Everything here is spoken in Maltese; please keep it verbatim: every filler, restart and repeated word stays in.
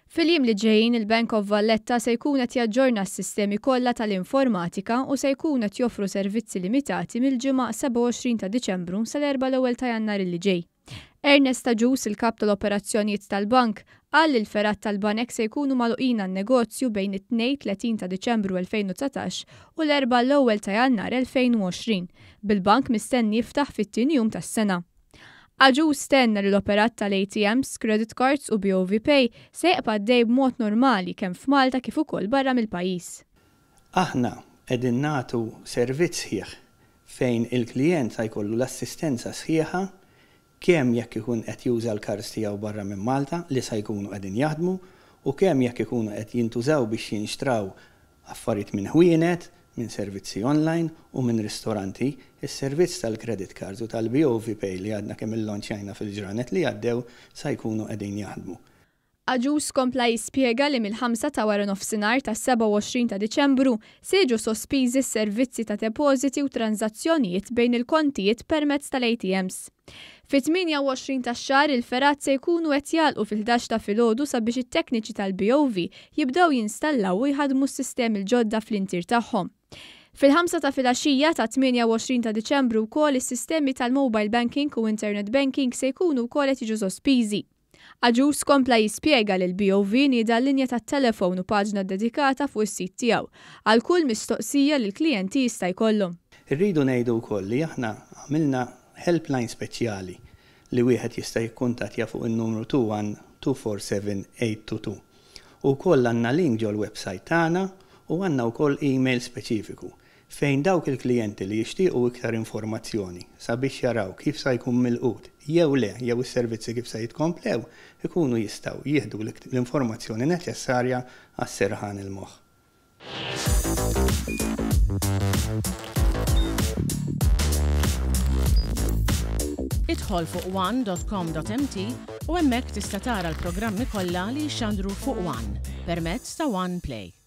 Fil-jiem li ġejjin il-Bank of Valletta se jkun qed jaġġorna s-sistemi kollha tal-informatika u se jkun qed joffru servizzi limitati mill-ġimgħa seba' u għoxrin ta' Diċembru sal-erba' l-ewwel ta' Jannar li ġej. Ernest Taġus, il-kap tal-operazzjonijiet tal-bank, qal li l-ferat tal-banek se jkunu magħluqin għan-negozju bejn it-tnejn tletin ta' Diċembru elfejn u tsatax u l-erba' l-ewwel ta' Jannar elfejn u għoxrin, bil-bank mistenni jiftaħ fit-tieni jum tas-sena. Taġus stenna li l-operat tal-A T Ms, credit cards u B O V Pay se jibqa' għaddej b'mod normali kemm f'Malta kif ukoll barra mill-pajjiż. Aħna qegħdin nagħtu servizz sħiħ fejn il-klijent se jkollu l-assistenza sħiħa kemm jekk ikun qed juża l-kards tiegħu barra minn Malta li se jkunu qegħdin jaħdmu u kemm jekk ikunu qed jintużaw biex jinxtraw affarijiet minn ħwienet, minn servizzi online u minn ristoranti, is-servizz tal-credit cards u tal-B O V Pay li għadna kemm il-lonċjajna fil-ġranet li għaddew se jkunu qegħdin jaħdmu. Taġus kompla jispjega li mill-ħamsa ta' wara nofsinhar tas-seba' u għoxrin ta' Diċembru se jiġu sospiżi s-servizzi ta' depożiti u tranzazzjonijiet bejn il-kontijiet permezz tal-A T Ms. Fit-tminja u għoxrin tax-xahar il-ferat se jkunu qed jagħlqu fil-ħdax ta' filgħodu sabiex it-tekniċi tal-B O V jibdew jinstallaw u jħadmu s-sistemi l-ġodda fl-intir tagħhom. Fil-ħamsa ta' filgħaxija ta' tminja u għoxrin ta' Diċembru wkoll is-sistemi tal-mobile banking u internet banking se jkunu wkoll qed jiġu sospiżi. Taġus kompla jispjega li l-B O V nieda linja tat-telefon u paġna dedikata fuq is-sit tiegħu għal kull mistoqsija li l-klijenti jista' jkollhom. Irridu ngħidu wkoll li aħna għamilna helpline speċjali li wieħed jista' jikkuntattja fuq in-numru two one two four seven eight two two. U wkoll għandna link ġol website tagħna u għandna wkoll email speċifiku fejn dawk il-klijenti li jixtiequ iktar informazzjoni sabiex jaraw kif se jkun milqut jew le jew is-servizzi kif se jitkomplew ikunu jistgħu jieħdu l-informazzjoni neċessarja għas-serħan il-moħħ. Idħol fuq one dot com dot m t u hemmhekk tista' tara l-programmi kollha li jxandru fuq One permezz ta' One Play.